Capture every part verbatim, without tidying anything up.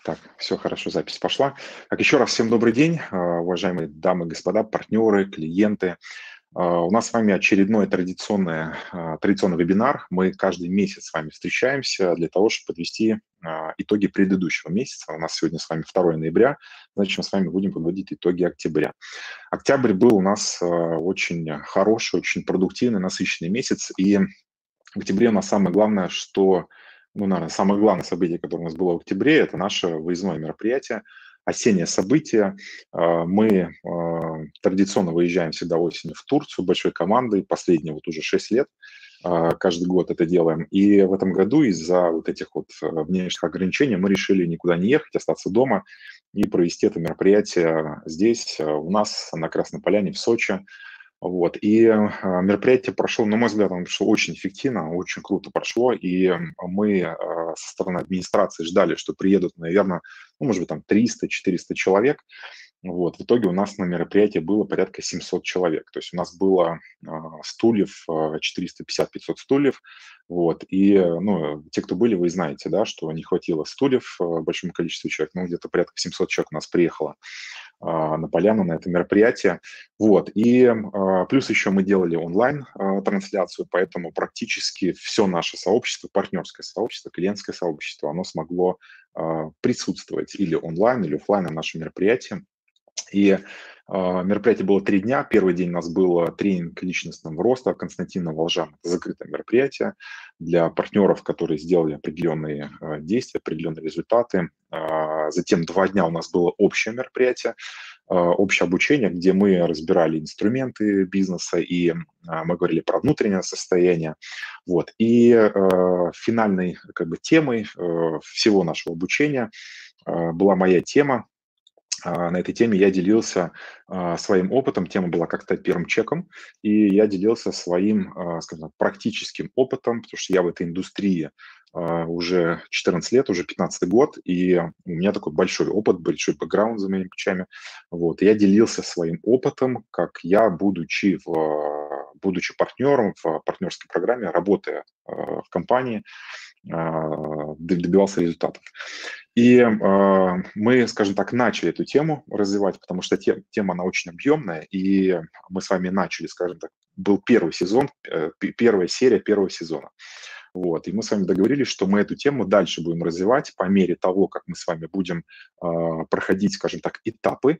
Так, все хорошо, запись пошла. Так, еще раз всем добрый день, а, уважаемые дамы и господа, партнеры, клиенты. А, У нас с вами очередной традиционный, а, традиционный вебинар. Мы каждый месяц с вами встречаемся для того, чтобы подвести а, итоги предыдущего месяца. У нас сегодня с вами второе ноября, значит, мы с вами будем подводить итоги октября. Октябрь был у нас а, очень хороший, очень продуктивный, насыщенный месяц, и в октябре у нас самое главное, что, ну, наверное, самое главное событие, которое у нас было в октябре, это наше выездное мероприятие, осеннее событие. А, Мы а, традиционно выезжаем всегда осенью в Турцию большой командой, последние вот уже шесть лет, а, каждый год это делаем. И в этом году из-за вот этих вот а, внешних ограничений мы решили никуда не ехать, остаться дома и провести это мероприятие здесь, а, у нас на Красной Поляне, в Сочи. Вот. И а, мероприятие прошло, на мой взгляд, оно прошло очень эффективно, очень круто прошло, и м, мы а, со стороны администрации ждали, что приедут, наверное, ну, может быть, там триста-четыреста человек. Вот. В итоге у нас на мероприятии было порядка семьсот человек. То есть у нас было а, стульев а, четыреста пятьдесят-пятьсот стульев. Вот. И э, ну, те, кто были, вы знаете, да, что не хватило стульев а, большому количеству человек. Ну, где-то порядка семьсот человек у нас приехало а, на поляну, на это мероприятие. Вот. И а, плюс еще мы делали онлайн-трансляцию, поэтому практически все наше сообщество, партнерское сообщество, клиентское сообщество, оно смогло а, присутствовать или онлайн, или офлайн на нашем мероприятии. И а, мероприятие было три дня. Первый день у нас был тренинг личностного роста Константина Волжана. Это закрытое мероприятие для партнеров, которые сделали определенные а, действия, определенные результаты. А, Затем два дня у нас было общее мероприятие, а, общее обучение, где мы разбирали инструменты бизнеса и а, мы говорили про внутреннее состояние. Вот. И а, финальной как бы темой а, всего нашего обучения а, была моя тема. А, На этой теме я делился а, своим опытом. Тема была «Как стать первым чеком». И я делился своим, а, скажем так, практическим опытом, потому что я в этой индустрии а, уже четырнадцать лет, уже пятнадцатый год, и у меня такой большой опыт, большой бэкграунд за моими плечами. Вот. И я делился своим опытом, как я, будучи, в, будучи партнером в партнерской программе, работая а, в компании, а, добивался результатов. И а, мы, скажем так, начали эту тему развивать, потому что те- тема, она очень объемная, и мы с вами начали, скажем так, был первый сезон, э, п- первая серия первого сезона. Вот. И мы с вами договорились, что мы эту тему дальше будем развивать по мере того, как мы с вами будем а, проходить, скажем так, этапы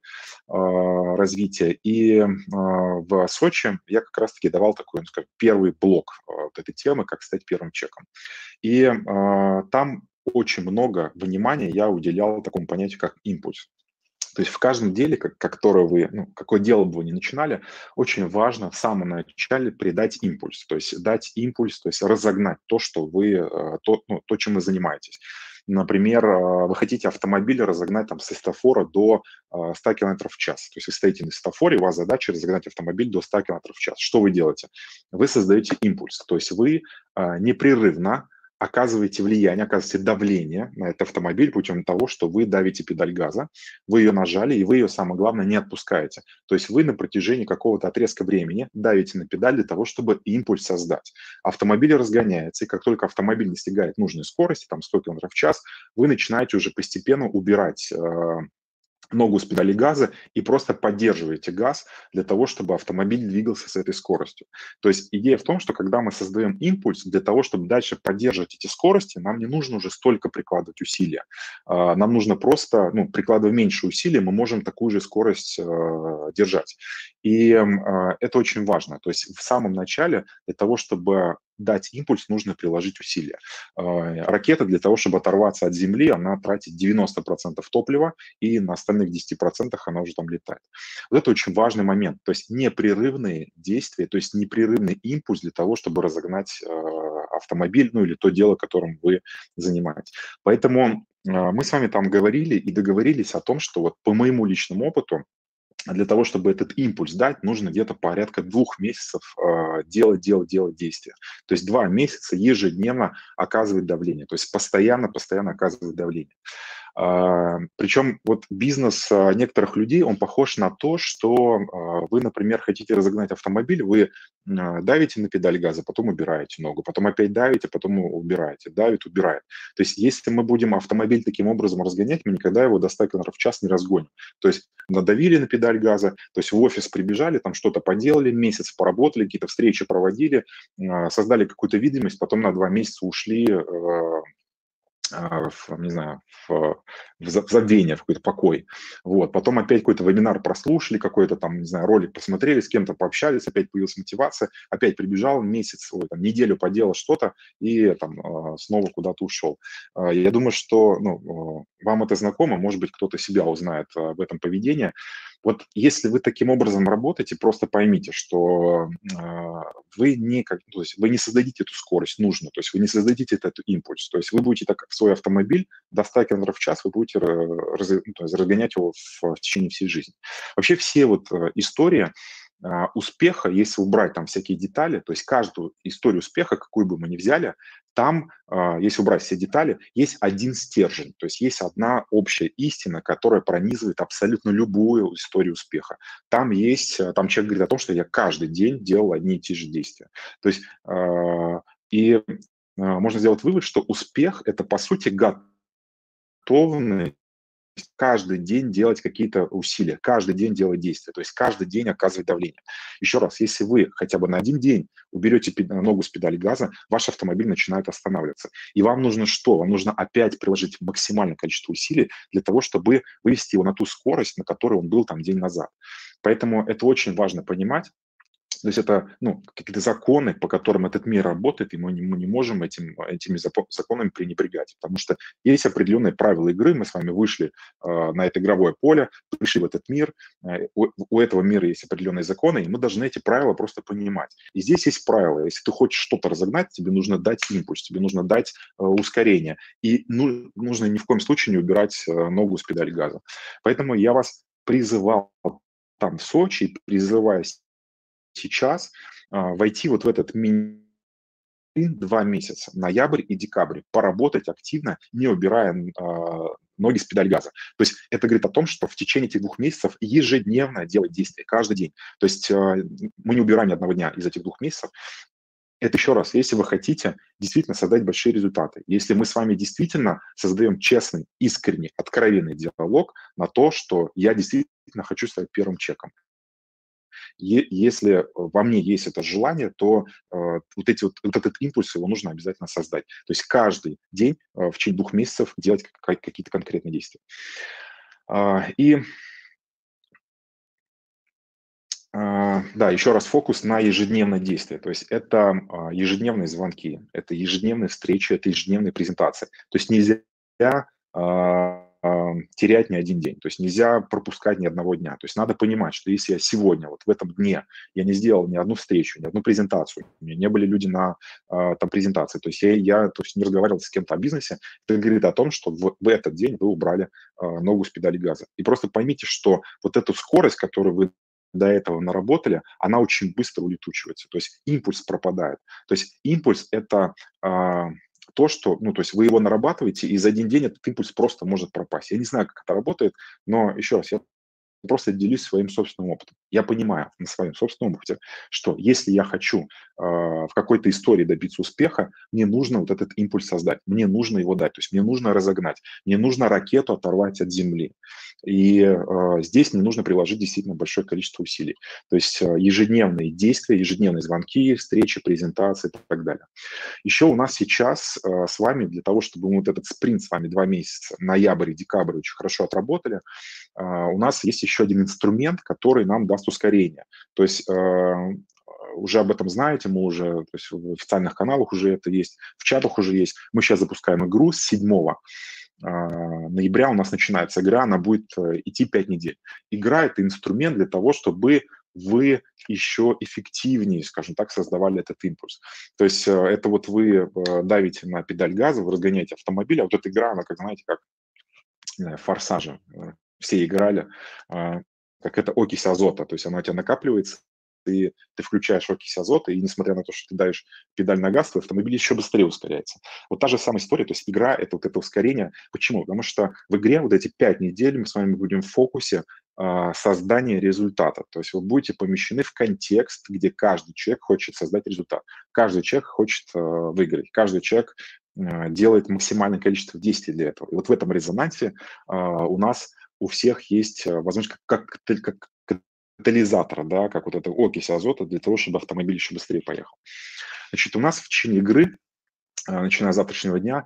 а, развития. И а, в Сочи я как раз-таки давал такой, ну, скажем, первый блок а, вот этой темы, как стать первым чеком. И а, там очень много внимания я уделял такому понятию, как импульс. То есть в каждом деле, как, которое вы, ну, какое дело бы вы ни начинали, очень важно в самом начале придать импульс, то есть дать импульс, то есть разогнать то, что вы, э, то, ну, то, чем вы занимаетесь. Например, э, вы хотите автомобиль разогнать там, со светофора до э, ста километров в час. То есть вы стоите на светофоре, у вас задача разогнать автомобиль до ста километров в час. Что вы делаете? Вы создаете импульс, то есть вы э, непрерывно оказываете влияние, оказываете давление на этот автомобиль путем того, что вы давите педаль газа, вы ее нажали, и вы ее, самое главное, не отпускаете. То есть вы на протяжении какого-то отрезка времени давите на педаль для того, чтобы импульс создать. Автомобиль разгоняется, и как только автомобиль достигает нужной скорости, там сто километров в час, вы начинаете уже постепенно убирать э, ногу с педали газа и просто поддерживаете газ для того, чтобы автомобиль двигался с этой скоростью. То есть идея в том, что когда мы создаем импульс, для того, чтобы дальше поддерживать эти скорости, нам не нужно уже столько прикладывать усилия. А, Нам нужно просто, ну, прикладывая меньше усилий, мы можем такую же скорость э, держать. И э, это очень важно. То есть в самом начале для того, чтобы дать импульс, нужно приложить усилия. Э, Ракета для того, чтобы оторваться от Земли, она тратит девяносто процентов топлива, и на остальных десяти процентах она уже там летает. Вот это очень важный момент. То есть непрерывные действия, то есть непрерывный импульс для того, чтобы разогнать э, автомобиль, ну или то дело, которым вы занимаетесь. Поэтому э, мы с вами там говорили и договорились о том, что вот по моему личному опыту, для того, чтобы этот импульс дать, нужно где-то порядка двух месяцев э, делать, делать, делать действия. То есть два месяца ежедневно оказывать давление, то есть постоянно, постоянно оказывать давление. А, Причем вот бизнес а, некоторых людей, он похож на то, что а, вы, например, хотите разогнать автомобиль, вы а, давите на педаль газа, потом убираете ногу, потом опять давите, потом убираете, давит, убирает. То есть если мы будем автомобиль таким образом разгонять, мы никогда его до ста км в час не разгоним. То есть надавили на педаль газа, то есть в офис прибежали, там что-то поделали, месяц поработали, какие-то встречи проводили, а, создали какую-то видимость, потом на два месяца ушли э, а, в, не знаю, в, в за- в забвение, в какой-то покой. Вот. Потом опять какой-то вебинар прослушали, какой-то там, не знаю, ролик посмотрели, с кем-то пообщались, опять появилась мотивация, опять прибежал месяц, ой, там, неделю поделал что-то и там а, снова куда-то ушел. А, Я думаю, что ну, а, вам это знакомо, может быть, кто-то себя узнает а, в этом поведении. Вот если вы таким образом работаете, просто поймите, что а, вы не, как, то есть вы не создадите эту скорость нужную, то есть вы не создадите этот импульс, то есть вы будете так свой автомобиль до ста км в час, вы будете э, раз, ну, то есть разгонять его в, в течение всей жизни. Вообще все вот э, истории а, успеха, если убрать там всякие детали, то есть каждую историю успеха, какую бы мы ни взяли, там, а, если убрать все детали, есть один стержень, то есть есть одна общая истина, которая пронизывает абсолютно любую историю успеха. Там есть, э, там человек говорит о том, что я каждый день делал одни и те же действия. То есть а, и а, можно сделать вывод, что успех – это, по сути, готовность каждый день делать какие-то усилия, каждый день делать действия, то есть каждый день оказывать давление. Еще раз, если вы хотя бы на один день уберете ногу с педали газа, ваш автомобиль начинает останавливаться. И вам нужно что? Вам нужно опять приложить максимальное количество усилий для того, чтобы вывести его на ту скорость, на которой он был там день назад. Поэтому это очень важно понимать. То есть это ну, какие-то законы, по которым этот мир работает, и мы не, мы не можем этим, этими законами пренебрегать. Потому что есть определенные правила игры, мы с вами вышли э, на это игровое поле, пришли в этот мир, э, у, у этого мира есть определенные законы, и мы должны эти правила просто понимать. И здесь есть правила. Если ты хочешь что-то разогнать, тебе нужно дать импульс, тебе нужно дать э, ускорение. И ну, нужно ни в коем случае не убирать э, ногу с педали газа. Поэтому я вас призывал там в Сочи, призываю сейчас а, войти вот в этот мини два месяца, ноябрь и декабрь, поработать активно, не убирая а, ноги с педаль газа. То есть это говорит о том, что в течение этих двух месяцев ежедневно делать действия, каждый день. То есть а, мы не убираем ни одного дня из этих двух месяцев. Это еще раз, если вы хотите действительно создать большие результаты, если мы с вами действительно создаем честный, искренний, откровенный диалог на то, что я действительно хочу стать первым чеком. Е- если во мне есть это желание, то э, вот, эти вот, вот этот импульс, его нужно обязательно создать. То есть каждый день э, в течение двух месяцев делать как- какие-то конкретные действия. А, и а, да, еще раз фокус на ежедневное действие. То есть это а, ежедневные звонки, это ежедневные встречи, это ежедневные презентации. То есть нельзя а, а, терять ни один день, то есть нельзя пропускать ни одного дня. То есть надо понимать, что если я сегодня, вот в этом дне, я не сделал ни одну встречу, ни одну презентацию, у меня не были люди на а, там презентации, то есть я, я то есть не разговаривал с кем-то о бизнесе, это говорит о том, что в, в этот день вы убрали а, ногу с педали газа. И просто поймите, что вот эту скорость, которую вы до этого наработали, она очень быстро улетучивается. То есть импульс пропадает. То есть импульс – это а, то, что, ну, то есть вы его нарабатываете, и за один день этот импульс просто может пропасть. Я не знаю, как это работает, но еще раз, я просто делюсь своим собственным опытом. Я понимаю на своем собственном опыте, что если я хочу э, в какой-то истории добиться успеха, мне нужно вот этот импульс создать, мне нужно его дать, то есть мне нужно разогнать, мне нужно ракету оторвать от земли. И э, здесь мне нужно приложить действительно большое количество усилий. То есть э, ежедневные действия, ежедневные звонки, встречи, презентации и так далее. Еще у нас сейчас э, с вами, для того, чтобы мы вот этот спринт с вами два месяца, ноябрь и декабрь, очень хорошо отработали, э, у нас есть еще один инструмент, который нам даст ускорение. То есть э, уже об этом знаете, мы уже, то есть в официальных каналах уже это есть, в чатах уже есть. Мы сейчас запускаем игру с седьмого ноября у нас начинается игра, она будет э, идти пять недель. Игра – это инструмент для того, чтобы вы еще эффективнее, скажем так, создавали этот импульс. То есть э, это вот вы э, давите на педаль газа, вы разгоняете автомобиль, а вот эта игра, она, как знаете, как не знаю, форсажа. Э, Все играли, э, как это окись азота, то есть она у тебя накапливается, и ты включаешь окись азота, и несмотря на то, что ты даешь педаль на газ, твой автомобиль еще быстрее ускоряется. Вот та же самая история, то есть игра – это вот это ускорение. Почему? Потому что в игре вот эти пять недель мы с вами будем в фокусе а, создания результата. То есть вы будете помещены в контекст, где каждый человек хочет создать результат. Каждый человек хочет а, выиграть. Каждый человек а, делает максимальное количество действий для этого. И вот в этом резонансе а, у нас у всех есть а, возможность как, как, как катализатора, да, как вот эта окись азота для того, чтобы автомобиль еще быстрее поехал. Значит, у нас в течение игры, начиная с завтрашнего дня,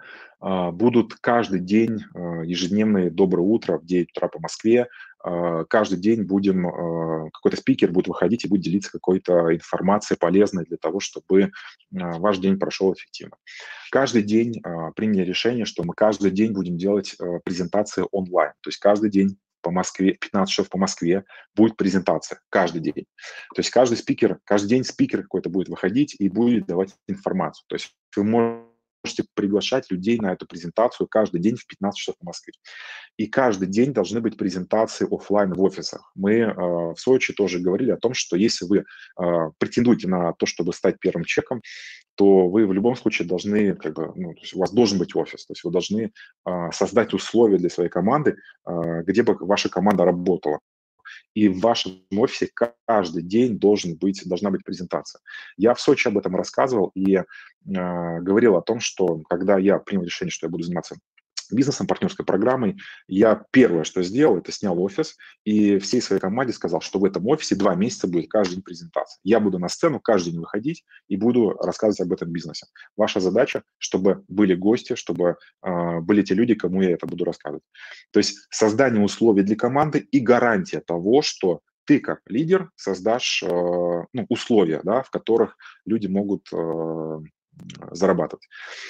будут каждый день ежедневные «Доброе утро» в девять утра по Москве. Каждый день будем, какой-то спикер будет выходить и будет делиться какой-то информацией полезной для того, чтобы ваш день прошел эффективно. Каждый день приняли решение, что мы каждый день будем делать презентации онлайн. То есть каждый день по Москве, пятнадцать часов по Москве будет презентация каждый день. То есть каждый спикер, каждый день спикер какой-то будет выходить и будет давать информацию. То есть вы можете приглашать людей на эту презентацию каждый день в пятнадцать часов по Москве. И каждый день должны быть презентации офлайн в офисах. Мы э, в Сочи тоже говорили о том, что если вы э, претендуете на то, чтобы стать первым человеком, то вы в любом случае должны, как бы, ну, то есть у вас должен быть офис, то есть вы должны э, создать условия для своей команды, э, где бы ваша команда работала. И в вашем офисе каждый день должен быть, должна быть презентация. Я в Сочи об этом рассказывал и э, говорил о том, что когда я принял решение, что я буду заниматься бизнесом, партнерской программой, я первое, что сделал, это снял офис и всей своей команде сказал, что в этом офисе два месяца будет каждый день презентация. Я буду на сцену каждый день выходить и буду рассказывать об этом бизнесе. Ваша задача, чтобы были гости, чтобы э, были те люди, кому я это буду рассказывать. То есть создание условий для команды и гарантия того, что ты как лидер создашь э, ну, условия, да, в которых люди могут э, зарабатывать.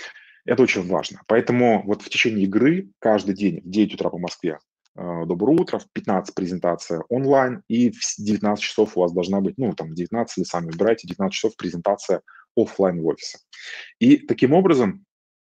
Это очень важно. Поэтому вот в течение игры каждый день в девять утра по Москве э, «Доброе утро», в пятнадцать презентация онлайн, и в девятнадцать часов у вас должна быть, ну, там, девятнадцать, или сами выбирайте, девятнадцать часов презентация офлайн в офисе. И таким образом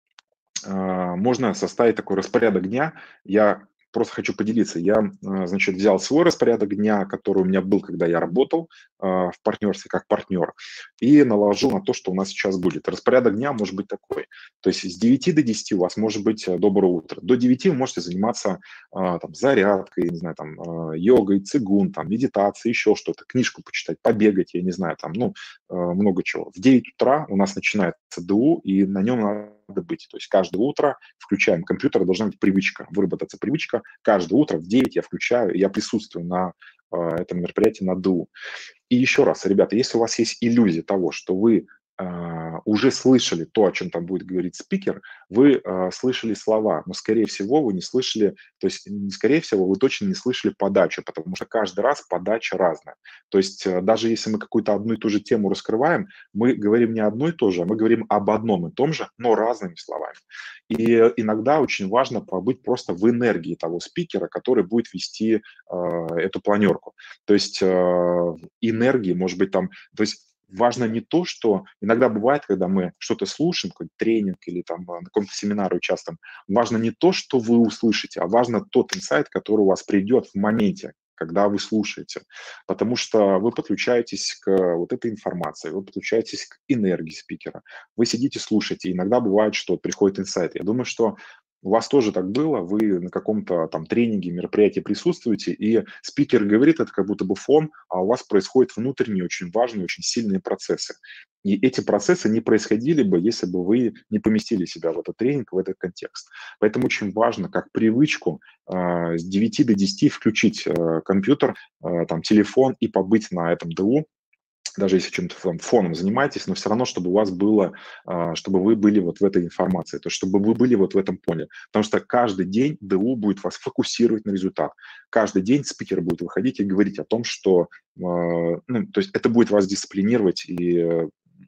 э, можно составить такой распорядок дня. Я просто хочу поделиться. Я, значит, взял свой распорядок дня, который у меня был, когда я работал э, в партнерстве как партнер, и наложил на то, что у нас сейчас будет. Распорядок дня может быть такой. То есть с девяти до десяти у вас может быть «Доброе утро». До девяти вы можете заниматься э, там, зарядкой, не знаю, там, э, йогой, цигун, там, медитацией, еще что-то, книжку почитать, побегать, я не знаю, там, ну, э, много чего. В девять утра у нас начинается ДУ, и на нем надо быть. То есть каждое утро включаем компьютер, должна быть привычка, выработаться привычка. Каждое утро в девять я включаю, я присутствую на э, этом мероприятии, на ДУ. И еще раз, ребята, если у вас есть иллюзия того, что вы э, уже слышали то, о чем там будет говорить спикер, вы э, слышали слова, но, скорее всего, вы не слышали, то есть, не скорее всего, вы точно не слышали подачу, потому что каждый раз подача разная. То есть, э, даже если мы какую-то одну и ту же тему раскрываем, мы говорим не одно и то же, а мы говорим об одном и том же, но разными словами. И иногда очень важно побыть просто в энергии того спикера, который будет вести э, эту планерку. То есть э, энергии, может быть, там, то есть важно не то, что иногда бывает, когда мы что-то слушаем, какой-то тренинг или там на каком-то семинаре участвуем, важно не то, что вы услышите, а важно тот инсайт, который у вас придет в моменте, когда вы слушаете, потому что вы подключаетесь к вот этой информации, вы подключаетесь к энергии спикера, вы сидите, слушаете, и иногда бывает, что приходит инсайт. Я думаю, что у вас тоже так было, вы на каком-то там тренинге, мероприятии присутствуете, и спикер говорит, это как будто бы фон, а у вас происходят внутренние, очень важные, очень сильные процессы. И эти процессы не происходили бы, если бы вы не поместили себя в этот тренинг, в этот контекст. Поэтому очень важно, как привычку, э, с девяти до десяти включить э, компьютер, э, там, телефон и побыть на этом ДУ, даже если чем-то там фоном занимаетесь, но все равно, чтобы у вас было, а, чтобы вы были вот в этой информации, то есть чтобы вы были вот в этом поле. Потому что каждый день ДУ будет вас фокусировать на результат. Каждый день спикер будет выходить и говорить о том, что, а, ну, то есть это будет вас дисциплинировать и э,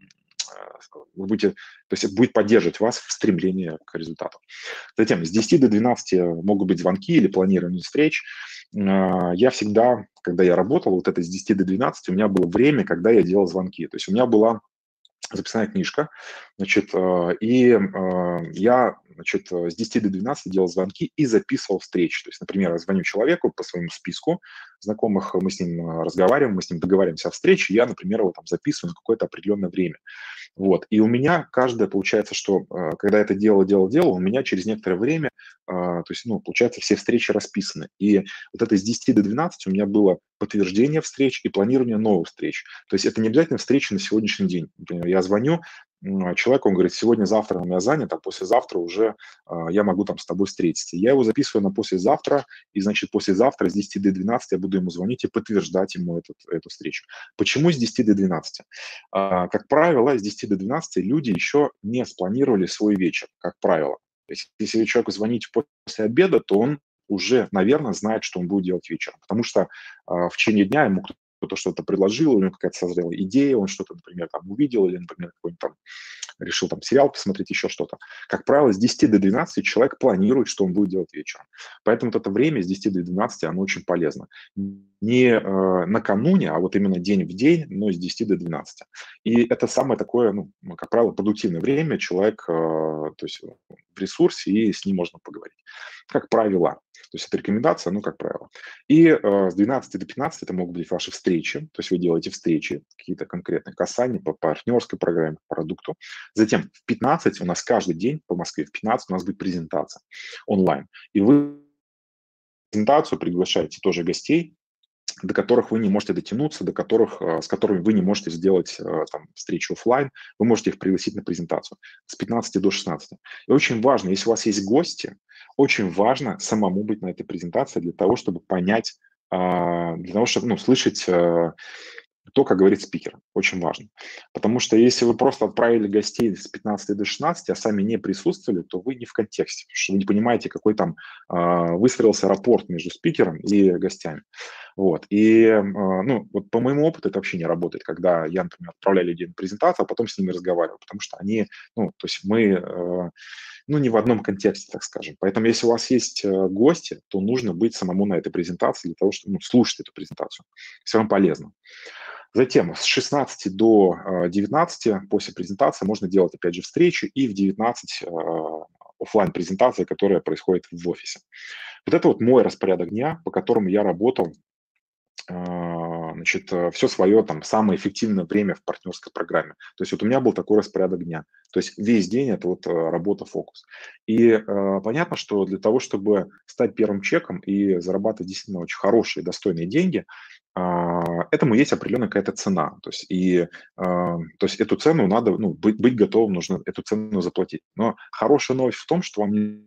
вы будете, то есть это будет поддерживать вас в стремлении к результату. Затем с десяти до двенадцати могут быть звонки или планирование встреч. Я всегда, когда я работал, вот это с десяти до двенадцати, у меня было время, когда я делал звонки. То есть у меня была записная книжка, значит, и я значит, с десяти до двенадцати делал звонки и записывал встречи. То есть, например, я звоню человеку по своему списку знакомых, мы с ним разговариваем, мы с ним договариваемся о встрече, я, например, его там записываю на какое-то определенное время. Вот. И у меня каждое, получается, что когда это дело, дело, дело, у меня через некоторое время, то есть, ну, получается, все встречи расписаны. И вот это с десяти до двенадцати у меня было подтверждение встреч и планирование новых встреч. То есть это не обязательно встречи на сегодняшний день. Например, я звоню человеку, он говорит, сегодня-завтра у меня занят, а послезавтра уже а, я могу там с тобой встретиться. Я его записываю на послезавтра, и, значит, послезавтра с десяти до двенадцати я буду ему звонить и подтверждать ему этот, эту встречу. Почему с десяти до двенадцати? А, как правило, с десяти до двенадцати люди еще не спланировали свой вечер, как правило. То есть, если вы человеку звоните после обеда, то он уже, наверное, знает, что он будет делать вечером. Потому что а, в течение дня ему кто-то что-то предложил, у него какая-то созрела идея, он что-то, например, там увидел, или, например, какой-нибудь там решил там сериал посмотреть, еще что-то. Как правило, с десяти до двенадцати человек планирует, что он будет делать вечером. Поэтому вот это время с десяти до двенадцати, оно очень полезно. Не э, накануне, а вот именно день в день, но с десяти до двенадцати. И это самое такое, ну, как правило, продуктивное время. Человек э, то есть в ресурсе, и с ним можно поговорить. Как правило. То есть это рекомендация, ну, как правило. И э, с двенадцати до пятнадцати это могут быть ваши встречи, то есть вы делаете встречи, какие-то конкретные касания по партнерской программе, по продукту. Затем в пятнадцать у нас каждый день по Москве, в пятнадцать у нас будет презентация онлайн. И вы презентацию приглашаете тоже гостей, до которых вы не можете дотянуться, до которых, с которыми вы не можете сделать там, встречу офлайн, вы можете их пригласить на презентацию с пятнадцати до шестнадцати. И очень важно, если у вас есть гости, очень важно самому быть на этой презентации для того, чтобы понять, для того, чтобы ну, слышать то, как говорит спикер. Очень важно. Потому что если вы просто отправили гостей с пятнадцати до шестнадцати, а сами не присутствовали, то вы не в контексте, потому что вы не понимаете, какой там э, выстроился рапорт между спикером и гостями. Вот. И, э, ну, вот по моему опыту это вообще не работает, когда я, например, отправляю людей на презентацию, а потом с ними разговариваю, потому что они, ну, то есть мы... Э, ну, не в одном контексте, так скажем. Поэтому, если у вас есть э, гости, то нужно быть самому на этой презентации для того, чтобы ну, слушать эту презентацию. Все равно полезно. Затем с шестнадцати до девятнадцати после презентации можно делать, опять же, встречу и в девятнадцать офлайн презентация, которая происходит в офисе. Вот это вот мой распорядок дня, по которому я работал значит, все свое там самое эффективное время в партнерской программе. То есть вот у меня был такой распорядок дня. То есть весь день это вот работа, фокус. И э, понятно, что для того, чтобы стать первым чеком и зарабатывать действительно очень хорошие, достойные деньги, э, этому есть определенная какая-то цена. То есть, и, э, то есть эту цену надо, ну, быть, быть готовым, нужно эту цену заплатить. Но хорошая новость в том, что вам не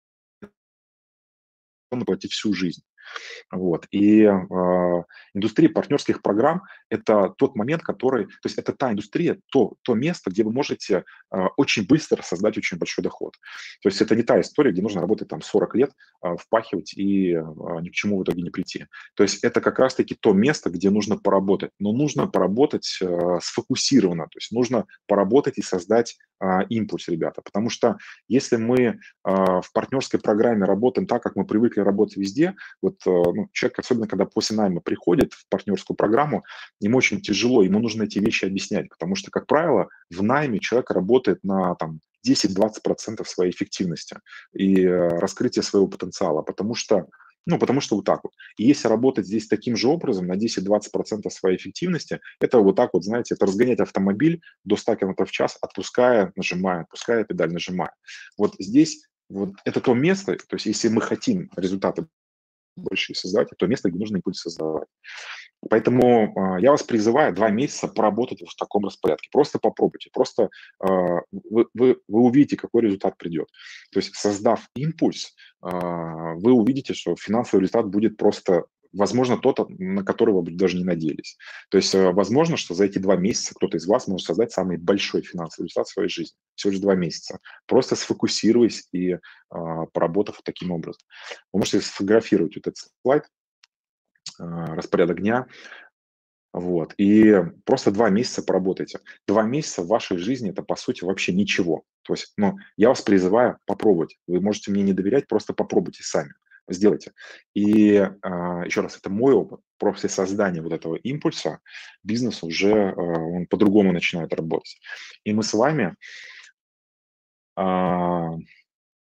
нужно платить всю жизнь. Вот. И э, индустрия партнерских программ– это тот момент, который, то есть это та индустрия, то, то место, где вы можете э, очень быстро создать очень большой доход. То есть это не та история, где нужно работать там сорок лет, э, впахивать и э, ни к чему в итоге не прийти. То есть это как раз-таки то место, где нужно поработать. Но нужно поработать э, сфокусированно, то есть нужно поработать и создать э, импульс, ребята. Потому что если мы э, в партнерской программе работаем так, как мы привыкли работать везде, вот ну, человек, особенно когда после найма приходит в партнерскую программу, ему очень тяжело, ему нужно эти вещи объяснять, потому что, как правило, в найме человек работает на там, десять-двадцать процентов своей эффективности и раскрытия своего потенциала, потому что ну, потому что вот так вот. И если работать здесь таким же образом, на десять-двадцать процентов своей эффективности, это вот так вот, знаете, это разгонять автомобиль до ста километров в час, отпуская, нажимая, отпуская педаль, нажимая. Вот здесь вот это то место, то есть если мы хотим результаты больше создавать, то место, где нужно импульс создавать. Поэтому э, я вас призываю два месяца поработать в таком распорядке. Просто попробуйте, просто э, вы, вы, вы увидите, какой результат придет. То есть создав импульс, э, вы увидите, что финансовый результат будет просто, возможно, тот, на который вы даже не надеялись. То есть э, возможно, что за эти два месяца кто-то из вас может создать самый большой финансовый результат в своей жизни. Всего лишь два месяца. Просто сфокусируясь и э, поработав вот таким образом. Вы можете сфотографировать вот этот слайд, распорядок дня, вот, и просто два месяца поработайте. Два месяца в вашей жизни – это, по сути, вообще ничего. То есть, ну, я вас призываю попробовать. Вы можете мне не доверять, просто попробуйте сами. Сделайте. И а, еще раз, это мой опыт. После создания вот этого импульса бизнес уже а, он по-другому начинает работать. И мы с вами… А,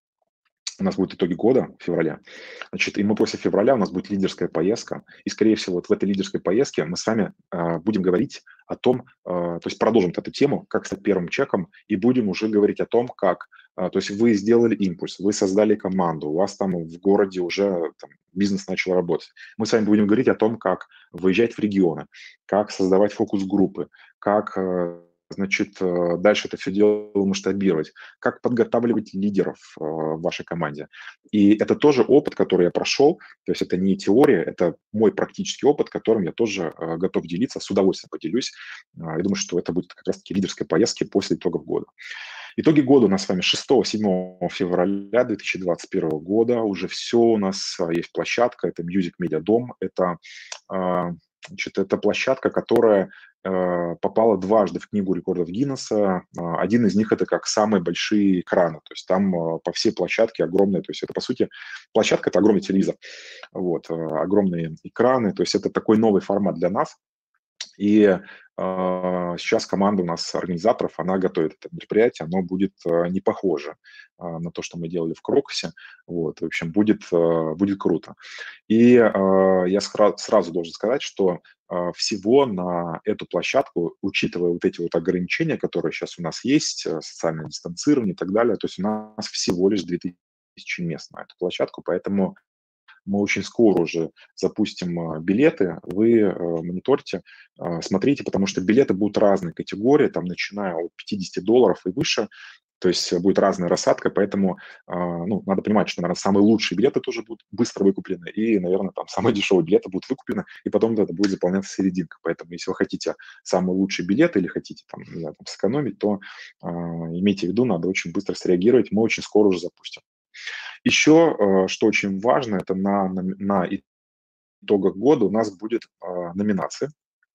У нас будут итоги года в феврале. Значит, и мы после февраля, у нас будет лидерская поездка. И, скорее всего, вот в этой лидерской поездке мы с вами а, будем говорить о том, а, то есть продолжим эту тему, как стать первым чеком, и будем уже говорить о том, как, а, то есть вы сделали импульс, вы создали команду, у вас там в городе уже там, бизнес начал работать. Мы с вами будем говорить о том, как выезжать в регионы, как создавать фокус-группы, как э, значит, э, дальше это все дело масштабировать, как подготавливать лидеров э, в вашей команде. И это тоже опыт, который я прошел, то есть это не теория, это мой практический опыт, которым я тоже э, готов делиться, с удовольствием поделюсь. А, Я думаю, что это будет как раз-таки лидерской поездки после итогов года. Итоги года у нас с вами шестого-седьмого февраля две тысячи двадцать первого года. Уже все у нас а, есть площадка, это Music Media Дом, это, а, значит, это площадка, которая э, попала дважды в книгу рекордов Гиннесса. А, Один из них это как самые большие экраны, то есть там а, по всей площадке огромные, то есть это по сути площадка это огромный телевизор, вот, а, огромные экраны, то есть это такой новый формат для нас. И а, сейчас команда у нас организаторов, она готовит это мероприятие, оно будет а, не похоже а, на то, что мы делали в Крокусе. Вот, в общем, будет, а, будет круто. И а, я сра- сразу должен сказать, что а, всего на эту площадку, учитывая вот эти вот ограничения, которые сейчас у нас есть, а, социальное дистанцирование и так далее, то есть у нас всего лишь две тысячи мест на эту площадку, поэтому мы очень скоро уже запустим а, билеты, вы э, мониторьте, а, смотрите, потому что билеты будут разной категории, там начиная от пятьдесят долларов и выше, то есть э, будет разная рассадка, поэтому а, ну, надо понимать, что, наверное, самые лучшие билеты тоже будут быстро выкуплены, и, наверное, там самые дешевые билеты будут выкуплены, и потом это будет заполняться серединка. Поэтому, если вы хотите самый лучший билет или хотите там, не знаю, там, сэкономить, то а, имейте в виду, надо очень быстро среагировать, мы очень скоро уже запустим. Еще, э, что очень важно, это на, на, на итогах года у нас будет а, номинация.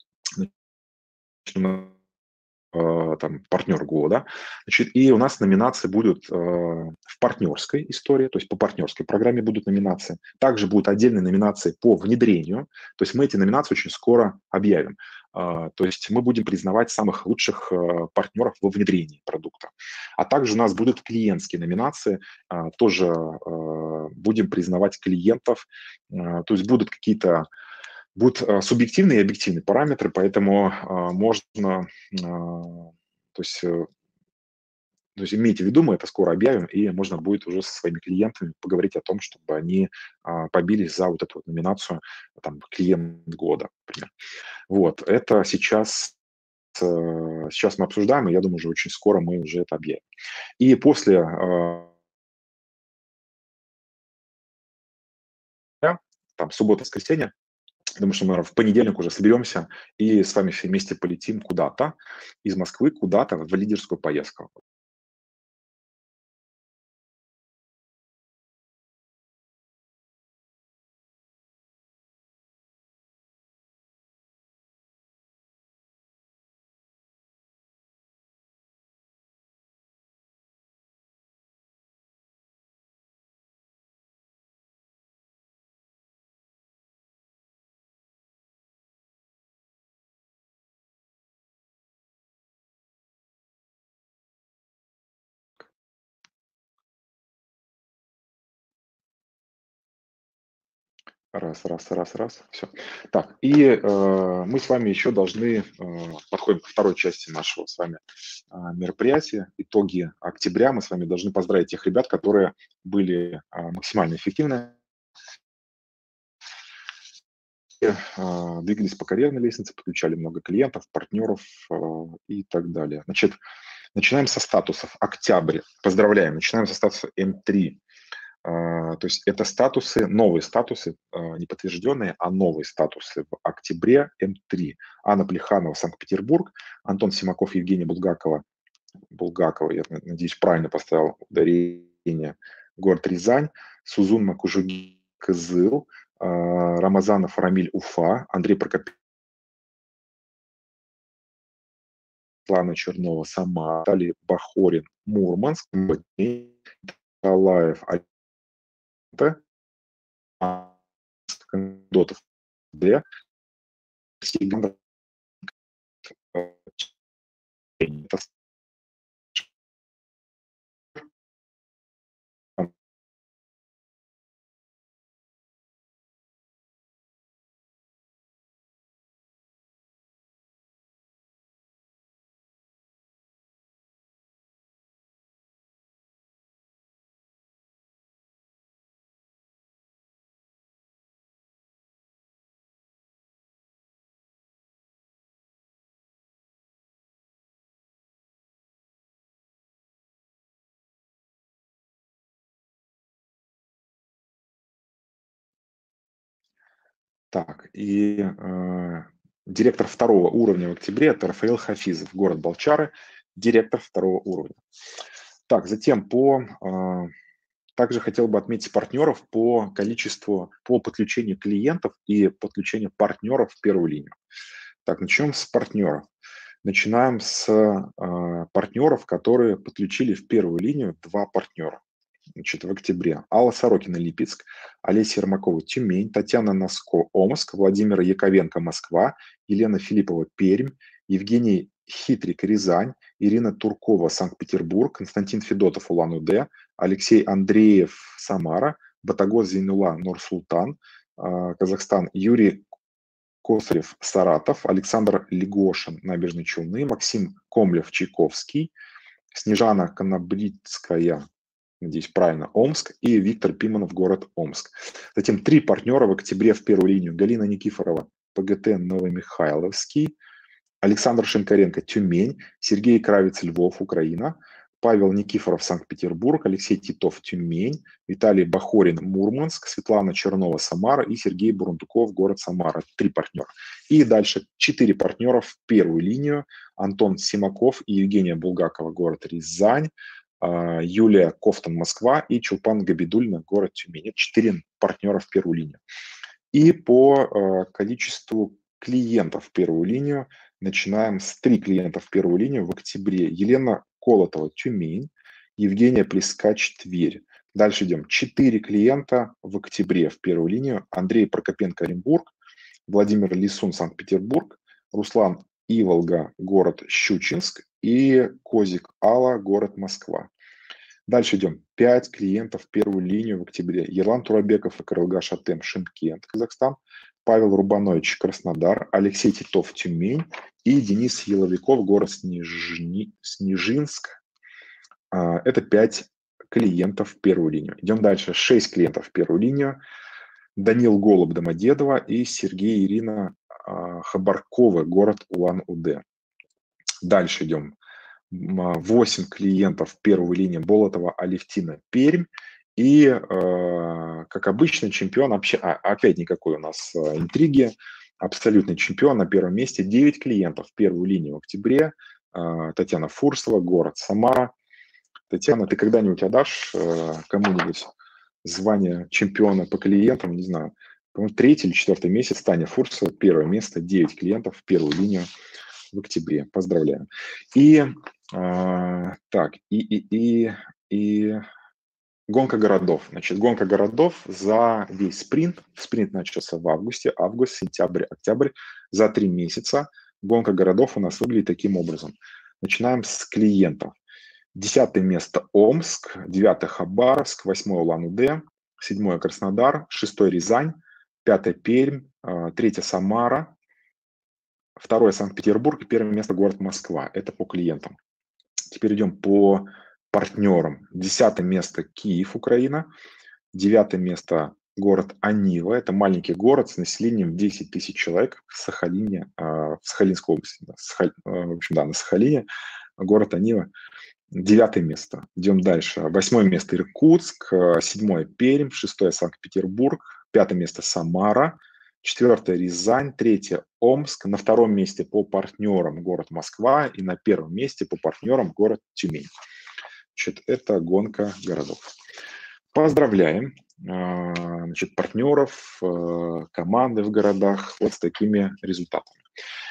Значит, э, там, партнер года. Значит, и у нас номинации будут э, в партнерской истории, то есть по партнерской программе будут номинации. Также будут отдельные номинации по внедрению. То есть мы эти номинации очень скоро объявим. А, то есть мы будем признавать самых лучших э, партнеров во внедрении продукта. А также у нас будут клиентские номинации. А, тоже э, будем признавать клиентов. А, то есть будут какие-то будут а, субъективные и объективные параметры, поэтому а, можно, а, то есть, э, то есть имейте в виду, мы это скоро объявим, и можно будет уже со своими клиентами поговорить о том, чтобы они а, побились за вот эту вот номинацию, там, клиент года, например. Вот, это сейчас, э, сейчас мы обсуждаем, и я думаю, уже очень скоро мы уже это объявим. И после а, там, суббота-воскресенье, думаю, что мы наверно, в понедельник уже соберемся и с вами все вместе полетим куда-то из Москвы куда-то в лидерскую поездку. Раз, раз, раз, раз, все. Так, и э, мы с вами еще должны, э, подходим к второй части нашего с вами а, мероприятия. Итоги октября мы с вами должны поздравить тех ребят, которые были а, максимально эффективны, а, двигались по карьерной лестнице, подключали много клиентов, партнеров а, и так далее. Значит, начинаем со статусов. Октябрь. Поздравляем. Начинаем со статуса эм три. А, То есть это статусы, новые статусы, а, не подтвержденные, а новые статусы в октябре эм три. Анна Плеханова, Санкт-Петербург, Антон Симаков, Евгения Булгакова, Булгакова, я надеюсь, правильно поставил ударение, город Рязань, Сузун Макужуги, Кызыл, а, Рамазанов Рамиль, Уфа, Андрей Прокопьев, Светлана Чернова, Самара, Виталий Бахорин, Мурманск, Николаев, Альта, Дотов, Д, Сиган, это Так, и э, директор второго уровня в октябре – это Рафаил Хафизов, город Болчары, директор второго уровня. Так, затем по… э, также хотел бы отметить партнеров по количеству, по подключению клиентов и подключению партнеров в первую линию. Так, начнем с партнеров. Начинаем с э, партнеров, которые подключили в первую линию два партнера. Значит, в октябре. Алла Сорокина, Липецк, Олеся Ермакова, Тюмень, Татьяна Носко, Омск, Владимир Яковенко, Москва, Елена Филиппова, Пермь, Евгений Хитрик, Рязань, Ирина Туркова, Санкт-Петербург, Константин Федотов, Улан-Удэ, Алексей Андреев, Самара, Батагоз Зейнула, Нур-Султан, э, Казахстан, Юрий Косарев, Саратов, Александр Легошин, Набережные Челны, Максим Комлев, Чайковский, Снежана Конобрицкая, надеюсь, правильно, Омск, и Виктор Пиманов, город Омск. Затем три партнера в октябре в первую линию. Галина Никифорова, ПГТ Новомихайловский, Александр Шинкаренко, Тюмень, Сергей Кравец, Львов, Украина, Павел Никифоров, Санкт-Петербург, Алексей Титов, Тюмень, Виталий Бахорин, Мурманск, Светлана Чернова, Самара и Сергей Бурундуков, город Самара. Три партнера. И дальше четыре партнера в первую линию. Антон Симаков и Евгения Булгакова, город Рязань, Юлия Кофтон, Москва и Чулпан Габидульна, город Тюмень. Это четыре партнера в первую линию. И по количеству клиентов в первую линию начинаем с три клиента в первую линию в октябре. Елена Колотова, Тюмень, Евгения Плескач, Тверь. Дальше идем. Четыре клиента в октябре в первую линию. Андрей Прокопенко, Оренбург, Владимир Лисун, Санкт-Петербург, Руслан Иволга, город Щучинск и Козик Алла, город Москва. Дальше идем. Пять клиентов в первую линию в октябре. Ерлан Турабеков и Карылга Шатем, Шымкент, Казахстан. Павел Рубанович, Краснодар. Алексей Титов, Тюмень. И Денис Еловиков, город Снежни... Снежинск. Это пять клиентов в первую линию. Идем дальше. Шесть клиентов в первую линию. Данил Голуб, Домодедово и Сергей и Ирина Хабаркова, город Улан-Удэ. Дальше идем. восемь клиентов в первую линию. Болотова, Алевтина, Пермь. И, э, как обычно, чемпион, вообще, а, опять никакой у нас а, интриги, абсолютный чемпион на первом месте. девять клиентов в первую линию в октябре. Э, Татьяна Фурсова, город Самара. Татьяна, ты когда-нибудь отдашь э, кому-нибудь звание чемпиона по клиентам? Не знаю, по-моему, третий или четвертый месяц. Таня Фурсова, первое место, девять клиентов в первую линию в октябре. Поздравляю. И э, так, и, и, и, и гонка городов. Значит, гонка городов за весь спринт. Спринт начался в августе, август, сентябрь, октябрь. За три месяца гонка городов у нас выглядит таким образом. Начинаем с клиентов. Десятое место Омск, девятое Хабаровск, восьмое Улан-Удэ, седьмое Краснодар, шестое Рязань, пятое Пермь, третье Самара, второе Санкт-Петербург и первое место город Москва. Это по клиентам. Теперь идем по партнерам. Десятое место Киев, Украина. Девятое место город Анива. Это маленький город с населением десять тысяч человек в Сахалине, в Сахалинской области. В общем, да, на Сахалине. Город Анива. Девятое место. Идем дальше. Восьмое место Иркутск. Седьмое Пермь. Шестое Санкт-Петербург. Пятое место Самара. Четвертое Рязань. Третье Омск. На втором месте по партнерам город Москва. И на первом месте по партнерам город Тюмень. Значит, это гонка городов. Поздравляем значит, партнеров, команды в городах вот с такими результатами.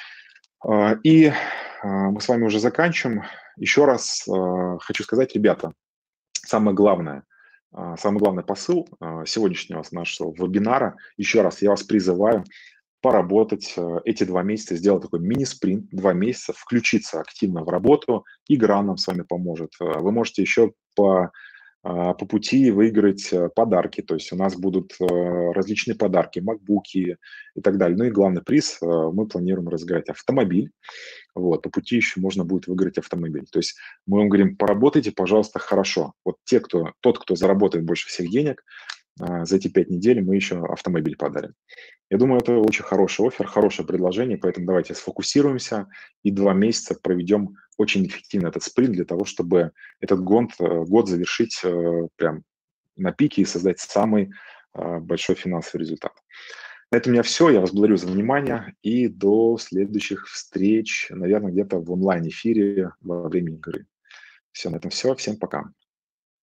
И мы с вами уже заканчиваем. Еще раз хочу сказать, ребята, самое главное, самый главный посыл сегодняшнего нашего вебинара, еще раз я вас призываю поработать эти два месяца, сделать такой мини-спринт, два месяца, включиться активно в работу. Игра нам с вами поможет. Вы можете еще по, по пути выиграть подарки. То есть у нас будут различные подарки, макбуки и так далее. Ну и главный приз, мы планируем разыграть автомобиль. Вот, по пути еще можно будет выиграть автомобиль. То есть мы вам говорим, поработайте, пожалуйста, хорошо. Вот те, кто, тот, кто заработает больше всех денег, за эти пять недель мы еще автомобиль подарим. Я думаю, это очень хороший оффер, хорошее предложение, поэтому давайте сфокусируемся и два месяца проведем очень эффективно этот спринт для того, чтобы этот год, год завершить прям на пике и создать самый большой финансовый результат. На этом у меня все. Я вас благодарю за внимание и до следующих встреч, наверное, где-то в онлайн-эфире во время игры. Все, на этом все. Всем пока.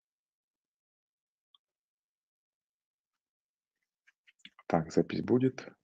Так, запись будет.